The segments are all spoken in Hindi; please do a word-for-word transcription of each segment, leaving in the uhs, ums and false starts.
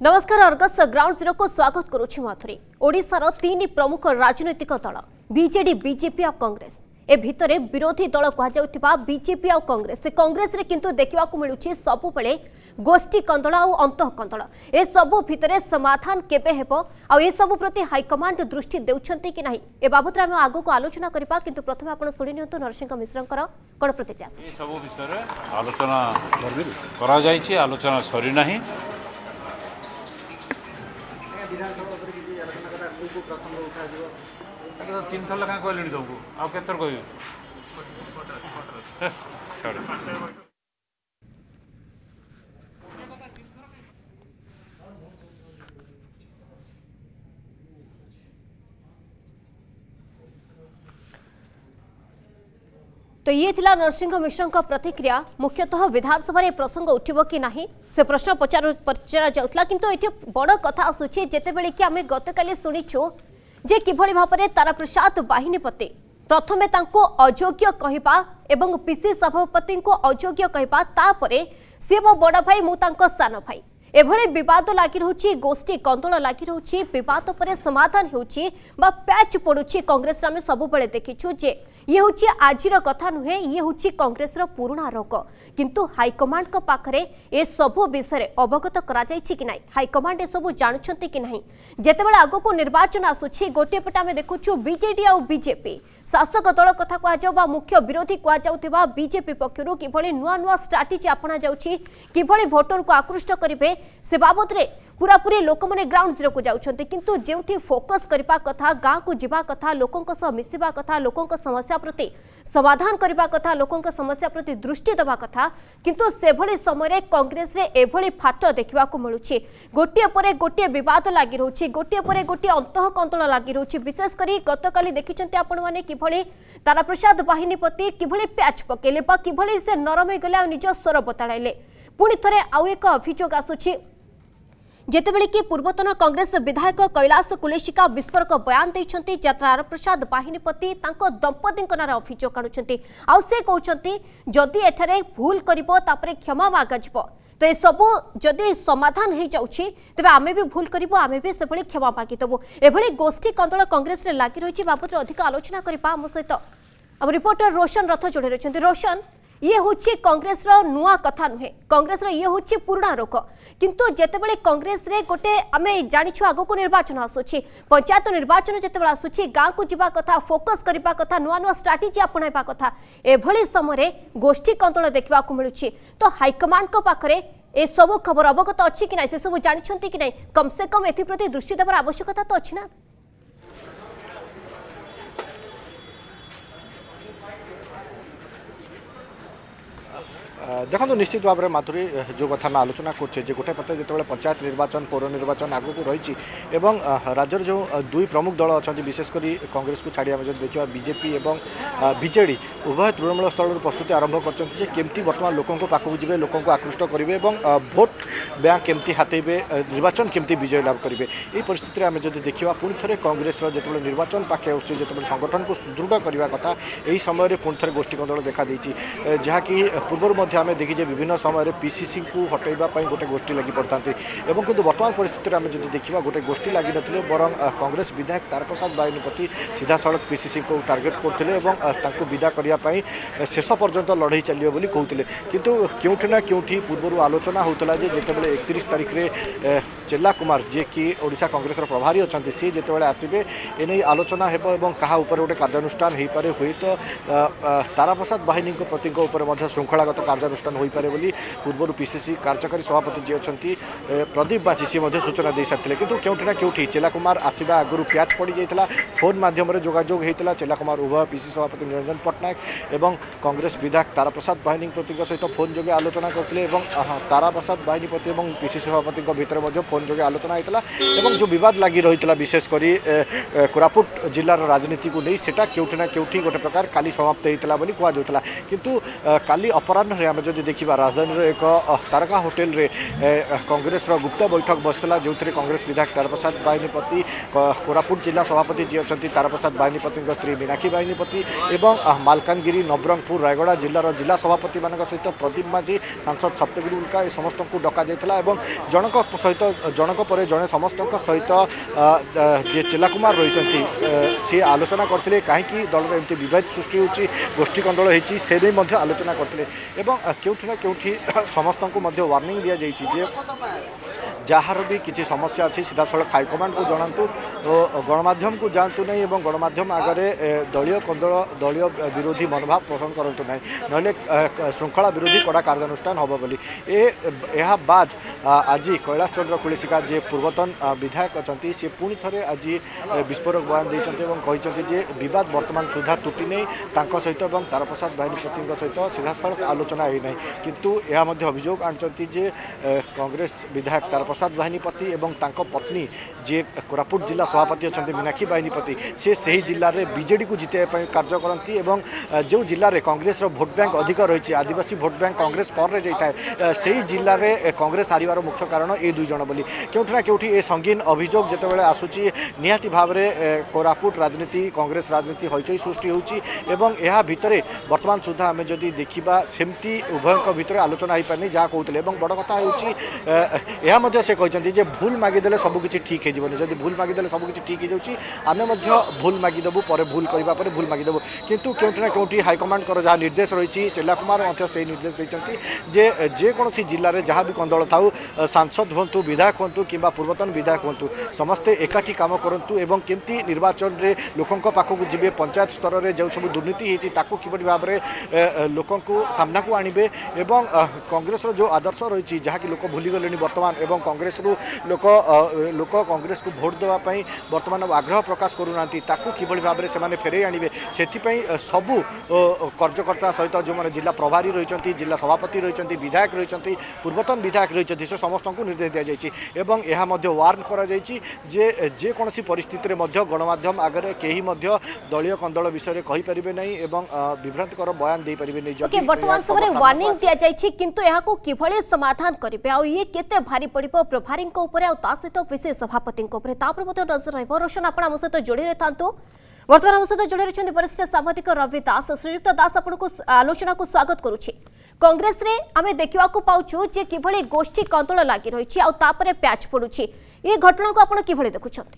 नमस्कार अर्गस ग्राउंड जीरो को स्वागत करुछि माथुरी। ओडिशार तीन प्रमुख राजनैतिक दल बीजेडी बीजेपी और कांग्रेस ए भितरे विरोधी दल कहुवा बीजेपी और कांग्रेस से कांग्रेस रे किंतु देखा मिलूँ सबु बेले गोष्ठी कंदल और अंतः कंदल ए सबु भितरे समाधान केबे हेबो आ ए सबु प्रति हाईकमांड दृष्टि देउछंती कि नाही ए बाबत आम आगु को आलोचना करिपा किंतु प्रथम आपण सुनि नियंतु नरसिंह मिश्रंकर कोन प्रतिक्रिया अछि। सबु विषय रे आलोचना करा जायछि, आलोचना सरी नाही। तीन थर लखा कहली तुमको आ केतर कहू तो ये थिला नरसिंह मिश्र प्रतिक्रिया। मुख्यतः विधानसभा प्रसंग उठिबो कि नाही से प्रश्न पचार पचरा जाउतला किंतु एठी बड़ कथा आसुछि जेतेबेले कि आमे गतकाली सुनिछु जे किभଳି भाबरे ताराप्रसाद बाहिनीपति प्रथमे तांको अयोग्य कहिबा एवं पीसी सभापति को अयोग्य कहिबा तापरे से मो बड़ भाई मु तांको सान भाई एभळे विवाद लागि रहउछि, गोष्ठी कंदल लागि रहउछि, विवाद परे समाधान हेउछि बा पैच पडुछि। कांग्रेस रे सब बेले देखिछु जे ये हूँ आजिर कथा नुहे, ये हूँ कांग्रेस पुराणा रोग किंतु हाईकमांड को पाखरे ए सबु विषय अवगत करा जायछि कि नाही, हाईकमांड ए सबु जानुछंती कि नाही। जेतेबेले आगो को निर्वाचन आसुछि गोटे पटे आमे देखुछु बीजेडी और बीजेपी शासक दल कथा कह जाऊ मुख्य विरोधी कह जाउथिबा बीजेपी पक्षरु किभଳି नुआ नुआ स्ट्राटेजी अपना जाउछि, किभଳି भोटर को आकृष्ट करिवे से बाबत रे पूरा पूरी लोक मैंने ग्राउंड जीरो को जाउछंती किंतु जेउठी फोकस करबा कथा, गाँ को जीवा कथा, लोकंक सह मिसिबा कथा, लोकंक समस्या प्रति समाधान करबा कथा, लोकंक समस्या प्रति दृष्टि देबा कथा किंतु सेभଳି समय रे कांग्रेस रे एभଳି फाट देखिबा को मिलुछि। गोटिए परे गोटिए विवाद लागि रहउछि, गोटिए परे गोटिए अंतः कंतल लागि रहउछि। विशेष करी गतकाली देखिचंती आपण माने किभଳି ताराप्रसाद बाहिनीपति किभଳି प्याच पकेले बा किभଳି से नरम हो गले आ निज स्वर बताइले। पुणी थरे आउ एक अभियोग आसुछि जेतेबेले कि पूर्वतन कांग्रेस विधायक कैलाश कुलेशिका विस्फोरक बयान देइछंती ताराप्रसाद बाहिनीपति तांको दंपतिक नार अभियोग काढुछंती आ से कहउछंती जदि एठारे भूल करिवो तापरे क्षमा मागा जिवो तो ये सबू जदि समाधान हो जाउछि तबे आमे भी भूल करिवो, आमे भी से भली क्षमा मागी देबो। एभली गोष्ठी कंदल कांग्रेस रे लागि रहिछि बाबत अधिक आलोचना करिपा हम सहित अब रिपोर्टर रोशन रथ जोड़े रहिछंती। रोशन, ये होछि कांग्रेस रो नुआ कथा नुहे, कांग्रेस रो ये होछि पुराणा रोग किंतु जेतेबेले कांग्रेस रे गोटे आमे जानिछु आगो को निर्वाचन आसुछि, पंचायत निर्वाचन जेतेबेले आसुछि, गाँ को जीवा कथा, फोकस करबा कथा, नुआ नुआ स्ट्राटेजी अपनाइबा कथा, एभली समय गोष्ठी कंतल देखबा को मिलुछि। तो हाईकमांड को पाखरे ए सब खबर अवगत अछि कि नै, से सब जानिछंती कि नै, कम से कम एथि प्रति दृष्टि देबार आवश्यकता तो अछि ना। देखो निश्चित भाव में माधुरी जो कथा में आलोचना कर गोटे पते जो पंचायत निर्वाचन पौर निर्वाचन आगू को रही राज्यर जो दुई प्रमुख दल अच्छा विशेषकर कांग्रेस को छाड़ी आम जो देखा बीजेपी और बीजेडी उभय तृणमूल स्तर प्रस्तुति आरंभ करमती बर्तमान लोकों पाखक जी लोकों को आकृष्ट करेंगे और भोट बैंक केमती हाथेबे निर्वाचन केमती विजय लाभ करेंगे। ये परिस्थिति में आम जो देखा पुणी थे कांग्रेस जो निर्वाचन पाखे आसुचे जो संगठन को सुदृढ़ करने कथा यही समय पुणी थे गोष्ठी कंदल देखा जहाँकि पूर्व आम देखीजे विभिन्न समय पीसीसी को हटाइवाई गोटे गोष्ठी लगी पड़ता एवं किंतु वर्तमान परिस्थिति में जो देखा गोटे गोष्ठी लगी नथिले बरं कांग्रेस विधायक ताराप्रसाद बाहिनीपति सीधा सड़क पीसीसी को टार्गेट करते विदा करने शेष पर्यंत लड़ाई चलिए बोली कहते किंतु क्योंठि ना क्योंठि पूर्व आलोचना होता जितेबाला एकतीस तारीख में चेला कुमार जी कि ओडिशा कांग्रेस प्रभारी अच्छा सी जितेबाला आसबे एने आलोचना हेब और क्या गोटे कार्यानुष्ठान हो पारे हुई तो ताराप्रसाद बाहिनी प्रति श्रृंखलागत कार्यानुष्ठान हो पारे बोली पूर्व पीसीसी कार्यकारी सभापति जी अच्छा प्रदीप बाची सी सूचना दे सारी किंतु क्योंठि ना क्योंठि चेला कुमार आसवा आगु प्याच पड़ जाता फोन मध्यम जोगाजोग होता चेला कुमार उभय पीसीसी सभापति निरंजन पट्टनायक एवं कांग्रेस विधायक ताराप्रसाद बाहिनी प्रति सहित फोन जोगे आलोचना करते ताराप्रसाद बाहिनीपति और पीसीसी सभापति भितर फोन जोगे आलोचना होता और जो बद लगी रही विशेषकर कोरापुट जिलार राजनीति को नहीं सेटा क्योंठि ना क्योंठि गोटे प्रकार काली समाप्त होता कहला किंतु काली अपराह्न में आम जब देखा राजधानी एक तारका होटेल रे कांग्रेस गुप्त बैठक बसला जो कांग्रेस विधायक तारा प्रसाद बाहिनीपति कोरापुट जिला सभापति जी अच्छा तारा प्रसाद बाहिनीपति स्त्री मीनाक्षी बाहिनीपति और मालकानगिरी नवरंगपुर रायगड़ा जिलार जिला सभापति मान सहित प्रदीप माझी सांसद सप्तगिरी उल्का ए समस्त को डक जाता जनक सहित जनक पर जड़े समस्त सहित जे चेला कुमार रही सी आलोचना करते कहीं दल में एमती विवाद सृष्टि होती गोष्ठी कंदल होती से नहीं आलोचना करते केउठी ना केउठी समस्त को वार्निंग दि जाइए जार भी किसी समस्या अच्छी सीधा सड़क हाईकमांड को जनातु गणमाध्यम को जातु नहीं गणमाध्यम आगे दलीय कंदल दलीय विरोधी मनोभाव पोषण करूँ ना ना श्रृंखला विरोधी कड़ा कार्यानुष्ठान हम बोली यह बाद आज कैलाश चंद्र कुलिशिका जे पूर्वतन विधायक अच्छा सी पुणी थे आज विस्फोरक बयान देते जे विवाद वर्तमान सुधा तुटी नहीं सहित तारा प्रसाद बाहिनीपति सहित सीधा सड़क आलोचना होना किंतु यह अभियोग आनी जे कांग्रेस विधायक तारा प्रसाद बाहिनीपति एवं तांको पत्नी जे कोरापुट जिला सभापति अच्छा मीनाक्षी बाहिनीपति से सही जिले में बीजेडी को जिते कार्य करती एवं जो जिले में कांग्रेस भोट बैंक अधिक रही आदिवासी भोट बैंक कांग्रेस पर जाए से जिले में कांग्रेस हारिबार मुख्य कारण ये दुई जन बोली क्योंकि क्योंकि ये संगीन अभियोग जितेबाला आसूची निहाती भाव में कोरापुट राजनीति कांग्रेस राजनीति हईचई सृष्टि होची एवं यह भितर वर्तमान सुधा आम जदि देखा सेमती उभयों भितर आलोचना हो पारनी जहाँ कहते बड़ कथा हो से कहते भूल मागिदेले सबकि ठीक हो जब भूल मागिदेले सबकि ठीक हो जाऊँगी आम भूल मागिदेबू पर भूल करने भूल मागिदेबू किंतु क्योंकि ना क्योंकि हाईकमांड जहाँ निर्देश रही चेला कुमार से निर्देश देते जे जेकोसी जिले में जहाँ भी कंदल थाऊ सांसद हूँ विधायक हूँ कि पूर्वतन विधायक हूँ समस्ते एकाठी काम करूँ एवं केमती निर्वाचन में लोकों पाखक जी पंचायत स्तर में जो सब दुर्नीति होती कि भाव में लोकों सामना को आणवे एवं कांग्रेस जो आदर्श रही जहाँकि लोक भूलीगले बर्तमान एवं कांग्रेस रु लोक लोक कांग्रेस को भोट देवाई बर्तमान आग्रह प्रकाश करूना कि भाव में से फेरे आणवे से सबू कार्यकर्ता सहित जो मैंने जिला प्रभारी रही जिला सभापति रही विधायक रही पूर्वतन विधायक रही से समस्त को निर्देश दि जाए यह वार्न कर जेकोसी परिस्थिति में गणमाध्यम आगे कहीं दलीय कंदल विषय कहींपारे नहीं विभ्रांतिकर बयान दे पारे नहीं वर्तमान समय वार्निंग दि जाइए किंतु यहाँ किभली समाधान करेंगे आ ये केते भारी पड़ो प्रभारी सहित विशेष सभापति नजर रही रोशन आप सहित जोड़ी रही वर्तमान आम सहित जोड़ी रही वरिष्ठ सांबादिक रवि दास श्रीयुक्त दास आपको आलोचना को स्वागत करुच्ची कांग्रेस रे आमे देखा पाचु जे किभली गोष्ठी कंदल लगी रही आउे प्याच पड़ुछि ये घटना को आपण किभली देखुछंती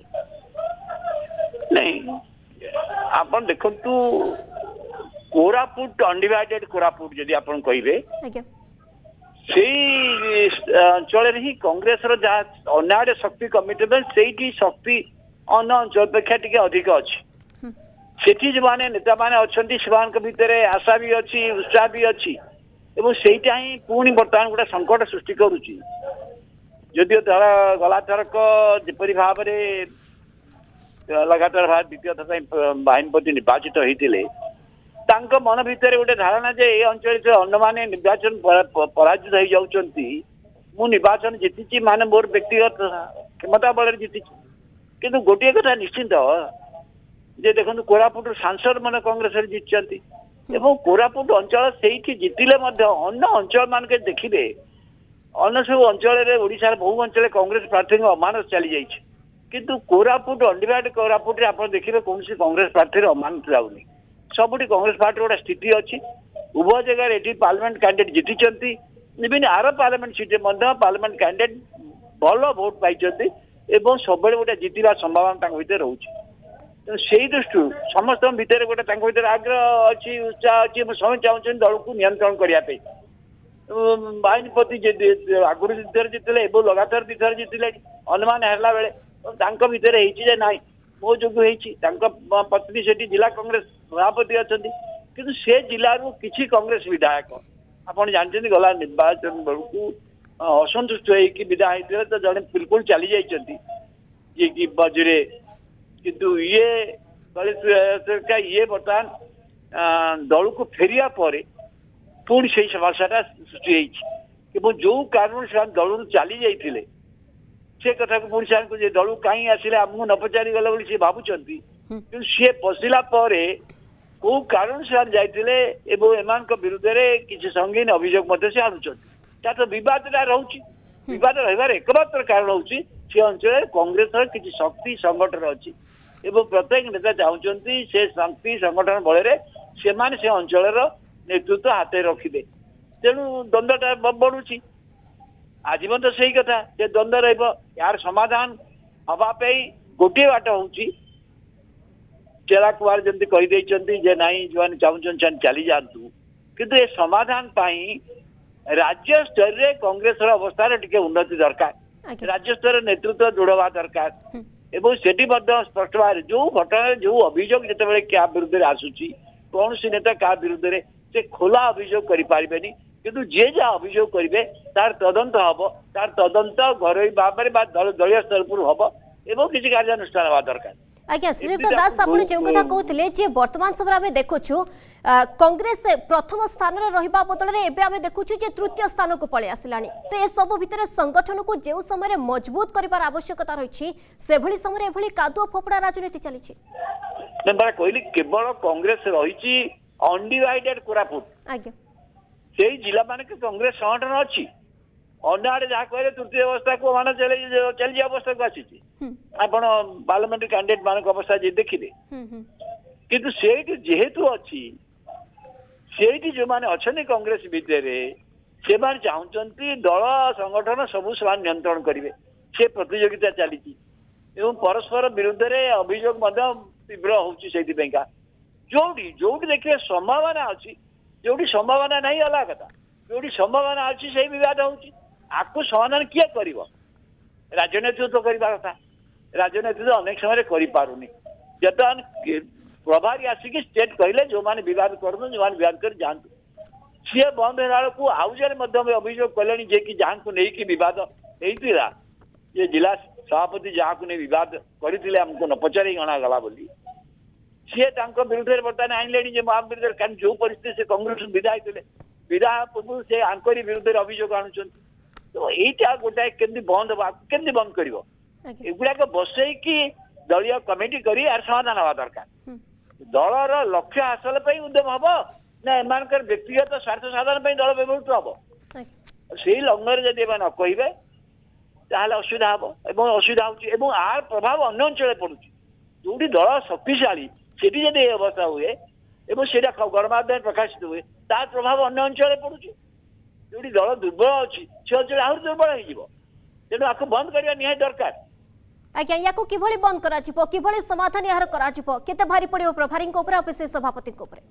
नहीं आपण देखंतु कोरापुट अनडिवाइडेड कोरापुट जदि आपण कहिबे आज्ञा से अंचल ही कांग्रेस जहाँ अन्य शक्ति कमिटमेंट से शक्ति अन्न अंचल अपेक्षा टी अधिक अच्छी सेठी जो माने नेता माने अच्छा से भितर आशा भी अच्छी उत्साह भी अच्छी एवं सेटा ही पुणी बर्तमान गोटे संकट सृष्टि करुच्ची जदिव तार गला थरक जपरी भाव में लगातार भाव द्वितीय थर बाहिनीपति निर्वाचित होते मन भितर गोटे धारणा जे ए अंचल से अन्न माने निर्वाचन पराजित हो जाउछंती मु निर्वाचन जीति माने मोर व्यक्तिगत क्षमता बल जीति किंतु गोटे कथा निश्चिंत जे देखो कोरापुट सांसद मैंने कांग्रेस जीति एवं कोरापुट अंचल से जितिले अन्य अंचल मान के देखिए अन्य सब अंचल ओडिशा बहु अंचल कांग्रेस प्रार्थी अमानत चली जाइए किंतु कोरापुट अनडिवाइड कोरापुट आप देखिए कौन कांग्रेस प्रार्थी अमानत जाऊनी सबुठी कांग्रेस पार्टी गोटे स्थिति अच्छी उभय जगह ये पार्लियामेंट कैंडिडेट जीति even our parliament seat parliament candidate भल भोट पाई सब गोटे जितवा संभावना भर रोचे से दृष्टि समस्त भितर गोटे आग्रह अच्छी उत्साह अच्छी समय चाहते दल को नियंत्रण करने बाहिनीपति आगुरी द्वितीय जीतले लगातार द्वितीय जीतले अनुमान है बेले भितर ना मो जो पत्नी से जिला कांग्रेस सभापति अच्छा कि से जिलू किसी कांग्रेस विधायक आपड़ जानते गला निर्वाचन बेलू असंतुष्ट होगी विदा होते तो जड़े बिल्कुल चली जाइए कि बजरे किंतु ये ये बर्तमान दल को फेरिया पर पुणी से समस्याटा सृष्टि जो कारण से दल चली जाते से कथा को पुणी से दल कहीं आसिले आमको न पचारि गले सी भावुं कि सी पशिला को कारण से जाइतिले एवं एमान विरुद्ध में किसी संगीन अभियोग मध्य से आणुचंती तो विवाद रोचे विवाद रही एकमात्र कारण होची से अंचल कांग्रेस किसी शक्ति संगठन अच्छी एवं प्रत्येक नेता चाहते से शक्ति संगठन बल से से अंचल नेतृत्व हाथ रखिदे तेणु द्वंद्वटा बढ़ुची आज तो सही कथा से द्वंद्व यार समाधान हवापी गोटे बाट हूँ चेरा कुमार जमी कहीदे नाई जो चाहते चली जातु किंतु ए समाधान राज्य स्तर रे कांग्रेस अवस्था टे उन्नति दरकार राज्य स्तर नेतृत्व दृढ़ हवा दरकार एवं सेठी स्पष्ट भाव जो घटना जो अभियोग जिते क्या विरुद्ध आसूची कौन सी नेता क्या विरुद्ध से खोला अभियोग करें किंतु जे जहाँ अभियोग करेंगे तार तदंत हम तार तदंत घर भाव में दलीय स्तर पर हम एवं किसी कार्यानुष्ठान हवा दरकार आज्ञा श्रीयुक्त दास आप जो कथा कहते जे वर्तमान समय आम देखु कांग्रेस प्रथम स्थान रहा बदल में आम देखु तृतीय स्थान को पलि आसला तो ये सब भितर संगठन को जो समय मजबूत कर आवश्यकता रही से भली समय एभली कादुआ फोपड़ा राजनीति चली कहली केवल कांग्रेस रही अनडिवाइडेड कोरापुट आज्ञा से जिला मान कांग्रेस संगठन अच्छी अन्य आड़े जहाँ कहे तृतीय अवस्था को मान चली चली अवस्था को आसी आपण पार्लियामेंट्री कैंडिडेट मान अवस्था जी देखिले किंतु सेठी जेहेतु अच्छी सेठी जो माने अच्छे कांग्रेस भितर से चाहते दल संगठन सबू से नियंत्रण करेंगे से प्रतियोगिता चली परस्पर विरुद्ध में अभियोग तीव्र होगा जोटी जोटी देखिए संभावना अच्छी जोटी संभावना नहीं अलग कथा जोटी संभावना अच्छी से विवाद होची आपको समाधान किए कर राजनीतित्व करवा कथा राजनीतित्व अनेक समय करें जतन प्रभारी आसिक स्टेट कहले जो माने विवाद कर जो माने विवाद कर जातु सी बंद होगा को आउ जड़े अभियोग कले जे कि जहाँ को लेकिन विवाद होता ये जिला सभापति जहाँ को नहीं विवाद करते आमको न पचार अणागला बोली सी विरुद्ध में बर्तमान आनले महाविरुद्ध जो परिस्थिति से कांग्रेस विदा होते विदा पूर्व से आंकरी विरुद्ध अभियोग आणुंट तो यहीटा गोटाए केमती बंद हवा केमती बंद कर एगुड़ाक बसईकि दलीय कमिटी कर यार समाधान हवा दरकार दलर लक्ष्य हासिल उद्यम हम ना एम व्यक्तिगत स्वार्थ साधन दल व्यवहृत हम से लग्न जदि न कहे असुविधा हम असुविधा हो आर प्रभाव अन्य अंचल पड़ू जो दल शक्तिशाली सेठी जदि अवस्था हुए एवं गणमाध्यम प्रकाशित हुए तार प्रभाव अन्य अंचल पड़ू जो दल दुर्बल अच्छी से अंचल आहरी दुर्बल हो तेणु आपको बंद करने निहाय दरकार आज्ञा या किभली बंद करा किभली समाधान यार करा केते भारी पड़ो प्रभारी विशेष सभापति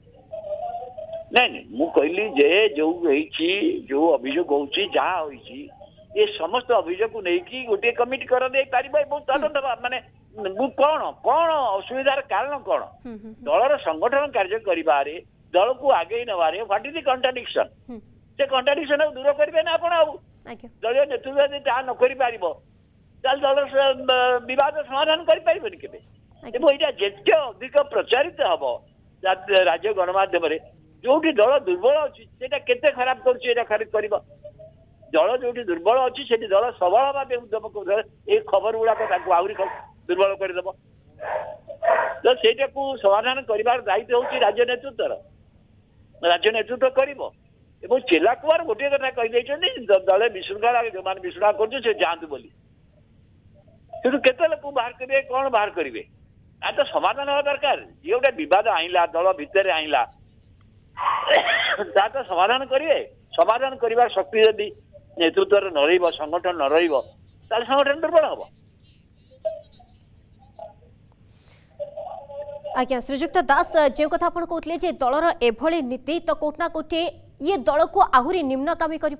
नहीं नहीं मु कहली जे जो जो अभियोग होची जहाँ होची ये समस्त अभियोग को लेकिन गोटे कमिटी कर दे तदंत माने कौन कौन असुविधार कारण कौन दलर संगठन कार्य करिबारे दल को आगे नवारे व्हाट इज द कॉन्ट्राडिक्शन से कॉन्ट्राडिक्शन दूर करेंगे ना आपण दलीय नेतृत्व यदि ता न करि पारिबो ताल दल विवाद समाधान करि पारिबनि केबे एबो इटा जेते अधिक प्रचारित हबो राज्य गणमाध्यम रे जोटी दल दुर्बल अछि सेटा केते खराब करछि एटा खरीद करबो दल जोटी दुर्बल अछि सेठी दल सबल भाबे उद्यम कर ए खबर गुडा ताको आउरी दुर्बल करदेव तो सेटा को समाधान करिबार दायित्व होछि राज्य नेतृत्वर राज्य नेतृत्व करिबो एवं चेला कुमार गोटे कथा कही दल विशृंखला जो मैंने विशृंखला कर जातु बोली किंतु केते लोक बाहर करेंगे कौन बाहर करेंगे आ तो समाधान हवा दरकार जी गोटे विवाद आईला दल भितर आईला ता तो समाधान करेंगे समाधान करने शक्ति यदि नेतृत्व न रही संगठन न रही संगठन दुर्बल हम आज्ञा श्रीजुक्त दास जो कथा आप कहते दलर एभली नीति तो कोटना कोटे ये दल को आहुरी निम्नगामी कर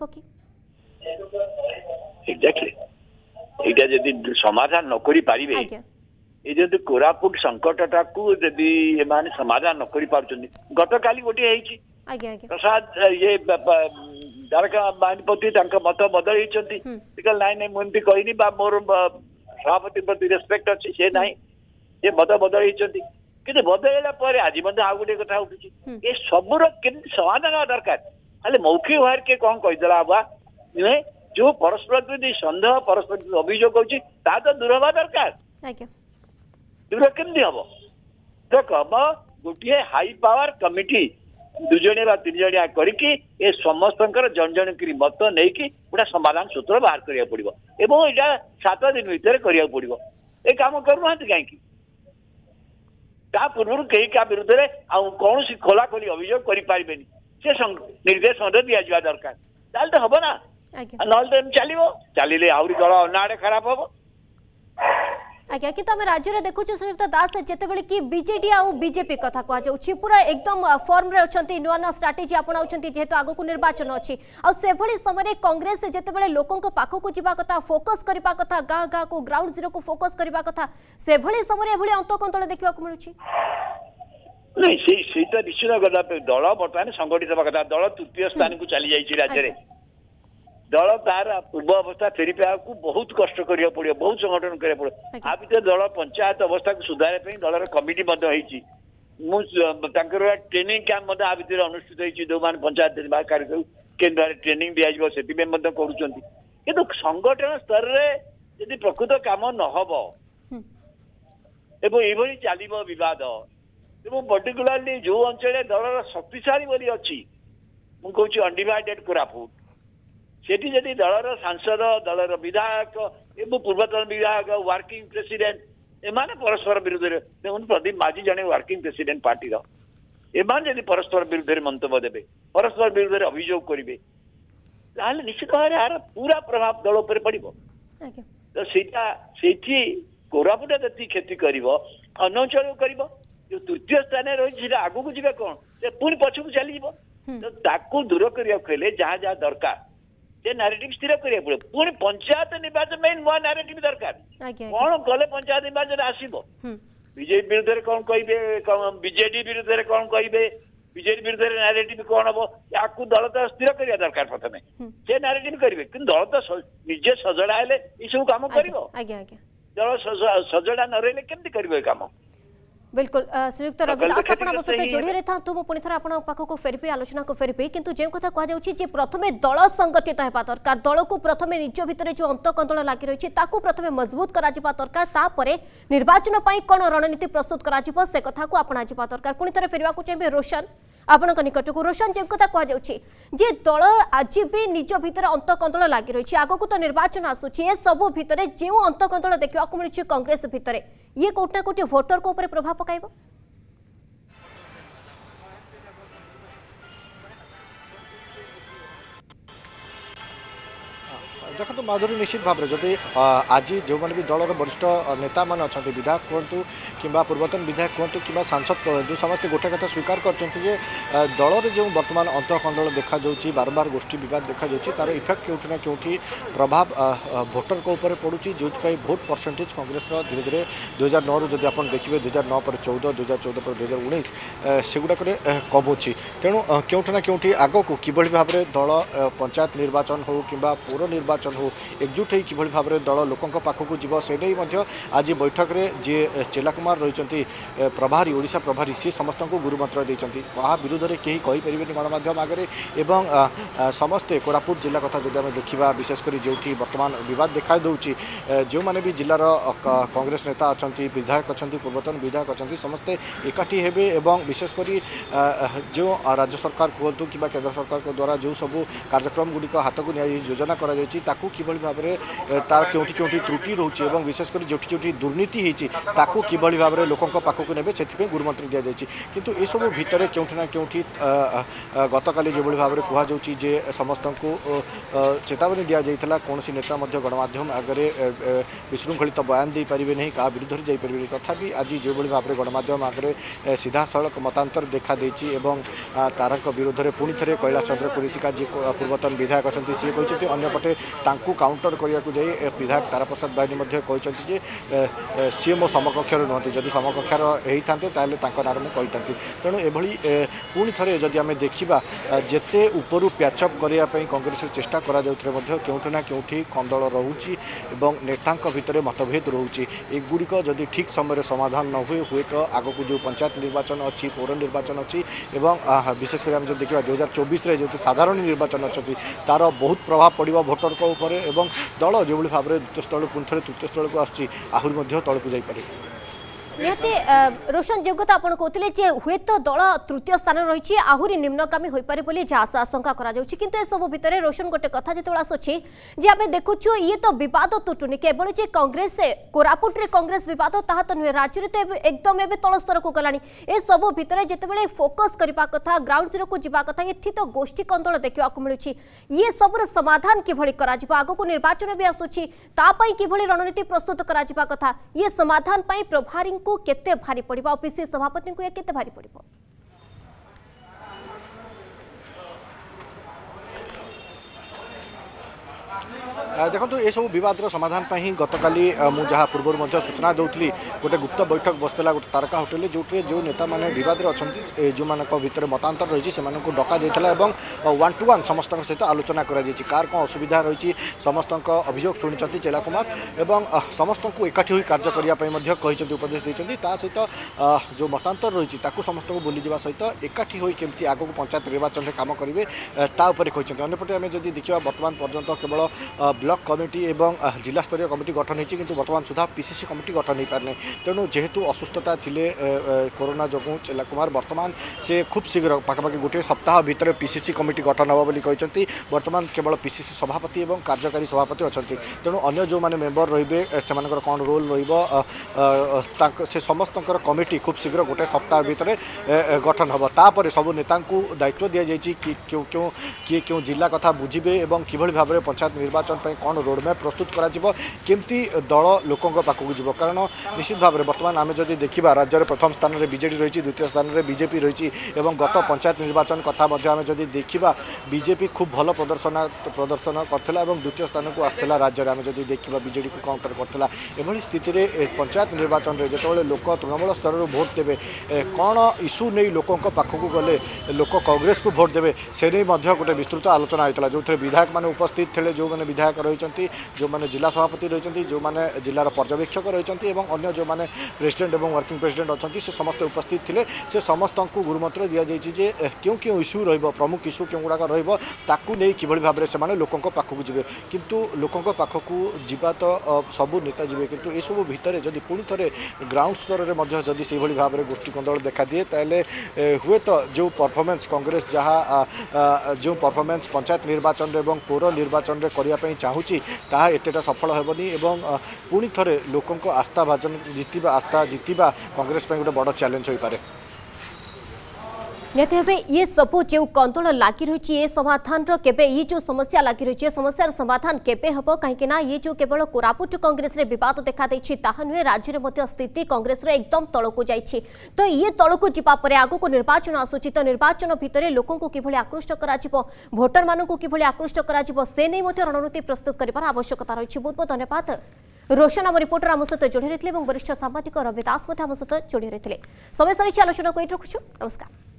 समाधान न करि पारिबे ए जदि कोरापुट संकटटा को यदि एमाने समाधान न करि पारुचंदी गत काली गोटे हेछि आज्ञा आज्ञा प्रसाद ये दारका बाणीपति तांका मत बदल हेचंती निकल नाइ नाइ मुंती कहिनी बा मोर सभापति प्रति रेस्पेक्ट अछि से नाइ ये मत बदल हेचंती किंतु बदलला पर आज मध्य आ गोटे कथा उठुची ए सबुर केमती समाधान दरकार खाली मौखिक भार के कौन कहीदेला बा नुहे जो परस्पर प्रति सन्देह परस्पर अभियोग होची ता तो दूर हवा दरकार दूर केमती हम देख हम गोटे हाई पावर कमिटी दुजणिया तीन जणिया करके ए समस्त जन जन की मत नहीं कि गोटे समाधान सूत्र बाहर करिया पड़िबो एवं एटा सात दिन भीतर करिया पड़िबो ए काम करू नांती काहेकि ता पूर्व कहीं क्या विरुद्ध में कौन सी खोला खोली अभियोग करें से निर्देश दिया दरकार ताल तो हम ना ना चलो चलिए आहरी दल अनाड़े खराब हम आज्ञा कि आम राज्य में देखु श्रीयुक्त दास जिते बड़े कि बीजेडी आउ बीजेपी कथा कहुच्छी पूरा एकदम फॉर्म रे अच्छी नुआ नुआ स्ट्राटेजी अपनाऊँ जेहेतु आगक निर्वाचन अच्छी आभली समय कांग्रेस जिते लोकों पाखक जावा कथा फोकस करने कथा गाँ गाँ को ग्राउंड जीरो को फोकस करने कथा से समय एभली अंतकंतल देखा मिलूँ नहीं निश्चित दल बर्तमान संगठित होगा कथा दल तृतीय स्थान को चली जाइए राज्य में दल तार पूर्व अवस्था फेरी पाया बहुत कष्ट करिया पड़ियो बहुत संगठन करिया पड़ियो आ भीतर दल पंचायत अवस्था को सुधारे दलर कमिटी ट्रेनिंग कैंप आ भीतर अनुष्ठित होती जो मैंने पंचायत कार्यक्रम केन्द्र ट्रेनिंग दिज्व से किंतु संगठन स्तर में यदि प्रकृत काम न हम एवं चलो विवाद एवं पर्टिकुलारली जो अंचल दलर शक्तिशाली बोली अच्छी मुझे अनडिवाइडेड कोरापुट सेठी जदि दलर सांसद दलर विधायक एवं पूर्वतन विधायक वर्किंग प्रेसिडेंट एमाने परस्पर विरुद्ध देखो प्रदीप माझी जने वर्किंग प्रेसिडेंट पार्टी एमाने जदि परस्पर विरुद्ध मंतव्य देवे परस्पर विरुद्ध अभियोग करेंगे निश्चित भाव यार पूरा प्रभाव दल पर पड़ो तो सेठी कोरापुट जी क्षति कर अनचल कर जो तृतीय स्थान रही आग को जी कौन पुणी पछक चलीज तो दूर करने जहाँ जहाँ दरकार नारेटिव स्थिर करिया पड़े पुणी पंचायत निर्वाचन में नुआ नारेटिव दरकार कौन कले पंचायत निर्वाचन आसीबो बीजेपी विरुद्ध कौन कहे बीजेडी विरुद्ध कौन कहे बीजेडी विरुद्ध नारेटिव कौन हम या दल तो स्थिर करिया दरकार प्रथम से नारेटिव करेंगे कि दल तो निजे सजड़ा हेले ये सब काम कर दल सजड़ा न रही केमती कर काम बिल्कुल श्रीयुक्त रविदास आपण सहित जोड़ी रही था तो पुणी थे आपण पाखक फेरपे आलोचना को फेरपे किंतु जो कथा कहुच्छी प्रथमे दल संगठित होगा दरकार दल को प्रथमे निज भितर जो अंतकंदल लगी रही है प्रथमे मजबूत करा दरकार तापर निर्वाचन कौन रणनीति प्रस्तुत करा से कथा को अपना दरकार पुणी थे फेरवा चाहिए रोशन आपण निकट को रोशन जो कथा कहुच्छी जे दल आज भी निज भितर अंतकंदल लगी रही है आगक तो निर्वाचन आसूची सब भितर जो अंतकंदल देखा मिली कांग्रेस भितर ये कोटा कोटी भोटर को ऊपर प्रभाव पकाइबो देखो माधुरी निश्चित भाव में जदि आज जो मैंने भी दलर वरिष्ठ नेता मान अच्छा विधायक कहतु कि पूर्वतन विधायक कहतु कि सांसद कहतु समस्ते गोटे कथा स्वीकार कर दलर जो बर्तमान अंतकंदल देखा जाउछि बारंबार गोष्ठी विवाद देखा जाउछि तार इफेक्ट केउठी ना केउठी प्रभाव भोटर को ऊपर पड़ुछि जो भोट परसेंटेज कांग्रेस धीरे धीरे दुई हजार नौ रु आप देखिए दुई हजार नौ पर चौदह दुई हजार चौदह पर दुई हजार उन्नीस सेगुड़ाक कमुछि तेणु केउठी ना केउठी आगक किभଳି भाव में दल पंचायत निर्वाचन हो कि पौर निर्वाचन हो एकजुट हो किभଳି भाव में दल लोकों पाखक जीव से नहीं आज बैठक में जी चेला कुमार रही प्रभारी ओडिशा प्रभारी सी समस्त को गुरुमंत्र देते क्या विरोध में कहीं कहींपर गणमाध्यम आगे एवं समस्ते कोरापुट जिला कथा जब आम देखा विशेषकर जो बर्तमान बद देखा दूसरी जो मैंने भी जिलार कांग्रेस नेता अच्छा विधायक अच्छा पूर्वतन विधायक अच्छा समस्ते एकाठी हेबे एवं विशेषकर जो राज्य सरकार कहतु कि केंद्र सरकार द्वारा जो सब कार्यक्रम गुड़िक हाथ को योजना कर किभଳି भाव में तार केउठी केउठी त्रुटि रोचे एवं विशेषकर जोठी जोठी दुर्नीति होती किभଳି भाव में लोकों पाखक ने से गुरुमंत्र दि जाए किंतु ये सब भितर केउठी ना केउठी गतकाली जो भाव में कहुच्छी जे समस्त को चेतावनी दि जाइए कौन नेता गणमाध्यम आगे विशृंखलित बयान दे पारे नहीं क्या विरुद्ध जापर नहीं तथापि आज जो भाव में गणमाध्यम आगे सीधा सड़क मतांतर देखा देती एवं तार विरोध में पुणी थे कैलाश चंद्र कुरिशिका जी पूर्वतन विधायक अच्छा सी कहते अंपटे काउंटर करने को जाए विधायक तारा प्रसाद बाहिनी कहते सी मो समकक्षर नुहति जदि समकक्षर होता नाँ मुझे तेणु ये पुणी थे जदि आम देखा जिते उपरू प्याचअप करने कांग्रेस चेष्टा करोठी ना केउठी कंदल रोचे नेता भितर मतभेद रोचे एगुड़िक जदि ठीक समय समाधान न हुए हुए तो आग को जो पंचायत निर्वाचन अच्छी पौर निर्वाचन अच्छी विशेषकर आम जब देखा दुई हजार चौबीस जो साधारण निर्वाचन अच्छी तार बहुत प्रभाव पड़ो भोटर को ऊपर एवं दल जो भाव में द्वितीय स्थल पुणी थे तृतीय स्थल को आसूँ आहरी तौक जापे निहती रोशन जो कथा आपण कहते जे हुए तो दल तृतीय स्थान रही आहरी निम्नगामी हो पारे बोली आशा आशंका करा जाउछि किंतु ए सब भितर रोशन गोटे कथा जेतोला आसुछि जे आमे देखुछु ये तो विवाद तुटुनी केवल जे कांग्रेस कोरापुट रे कांग्रेस विवाद ताहा तो नुहे राज्य रे तो एकदम एबे तल स्तर को गलानी ए सब भितर जेतेबेले फोकस करबा कथा ग्राउंड जीरो को जिबा कथा एथि तो गोष्ठी कंदल देखिबा को मिलुछि ये सबर समाधान किभଳି करा जिबा आगो को निर्वाचन भी आसुछि ता पई किभଳି रणनीति प्रस्तुत करा जिबा कथा ये समाधान पई प्रभारी को केते भारी पड़िबा ओपीसी सभापति को केते भारी पड़िबा देखो ये सब बद समाधान ही गतकाली मुझे पूर्व सूचना दूसरी गोटे गुप्त बैठक बसला गोटे तारका होटेल जो जो नेता मैंने बद अच्छा जो मान भर मतांतर रही से डका जाता वन टू वन समस्त सहित आलोचना कार कौन असुविधा रही समस्त अभियोग शुणी चेला कुमार एवं समस्त को एकाठी हुई कार्य करने उपदेश देते सहित जो मतांतर रही समस्त को बुली जावा सहित एकाठी हुई केमती आगक पंचायत निर्वाचन में काम करेंगे अंपटे आम जब देखा बर्तमान पर्यंत केवल ब्लॉक कमिटी एवं जिला स्तरीय कमिटी गठन होती किंतु वर्तमान सुधा पीसीसी कमिटी गठन हो पारने तेणु जेहेतु असुस्थता थिले कोरोना जो चेला कुमार वर्तमान से खूब शीघ्र पाखापाखि गोटे सप्ताह भितर पीसीसी कमिटी गठन होगा बोली कहते वर्तमान केवल पीसीसी सभापति और कार्यकारी सभापति अच्छा तेणु अन्य जो मैंने मेम्बर रे से कौन रोल रे समस्त कमिटी खूब शीघ्र गोटे सप्ताह भितर गठन हम तापर सब नेता दायित्व दि जाइए क्यों क्यों किए क्यों जिला कथा बुझे और किभଳି भाव में पंचायत निर्वाचन कौन रोडमैप प्रस्तुत करमती दल लोकों पाखक जीव कारण निश्चित भाव में बर्तमान आम जब देखा राज्य में प्रथम स्थान में बीजेडी रही द्वितीय स्थान में बीजेपी रही गत पंचायत निर्वाचन कथा आम जब देखा बीजेपी खूब भल प्रदर्शन प्रदर्शन करथिला द्वितीय स्थान को आसला राज्य में आम जब देखा बीजेडी को काउंटर करथिला एभली स्थिति में पंचायत निर्वाचन में जो लोक तृणमूल स्तर भोट देवे कौन इश्यू नहीं लोकों पाखक गले लोक कांग्रेस को भोट देवे से नहीं गोटे विस्तृत आलोचना होता जो विधायक मैंने उपस्थित थे जो मैंने विधायक रही जो मैंने जिला सभापति रही जो मैंने जिलार पर्यवेक्षक रही अन्य जो मैंने प्रेसिडेंट और वर्किंग प्रेसिडेंट अच्छा से समस्त उपस्थित थे से समस्त को गुरुमंत्र दि जाइए क्यों क्यों इश्यू प्रमुख इश्यू क्यों गुड़ाक रही कि भाव में से लोकों पाखक जी किंतु लोकों पाखक जीवा तो सबू नेता जी किंतु ये सब भितर जदि पुणी थे ग्राउंड स्तर में जदि से भाव में गोष्ठी कंदल देखा दिए ताले हुए तो जो परफॉर्मेंस कांग्रेस जहाँ जो परफॉर्मेंस पंचायत निर्वाचन और पौर निर्वाचन में करने चाहूँगी ताहा एतेटा सफल हेबनी एवं पुणी थे लोकों आस्था भाजन जीतवा आस्था जीतवा कांग्रेस गोटे बड़ चैलेंज हो पारे निहती भाव ये सबू जो कंदल लगी रही है समाधान केबे ये जो समस्या लगी रही है समस्यार समाधान केबे हम कहीं ये जो केवल कोरापुट कांग्रेस रे विवाद देखा नुहे राज्य में स्थिति कांग्रेस एकदम तल को जाइए तो ये तल को जावापर आगो को निर्वाचन आसूची तो निर्वाचन भितर लोकों को किभଳି आकृष्ट करा भोटर मानू किभଳି आकृष्ट करा से नहीं रणनीति प्रस्तुत कर आवश्यकता रही बहुत बहुत धन्यवाद रोशन आम रिपोर्टर आम सहित जोड़ी रही वरिष्ठ सांबादिक रवि दास आम सहित जोड़ी रही समय सारी आलोचना को रखुछु नमस्कार।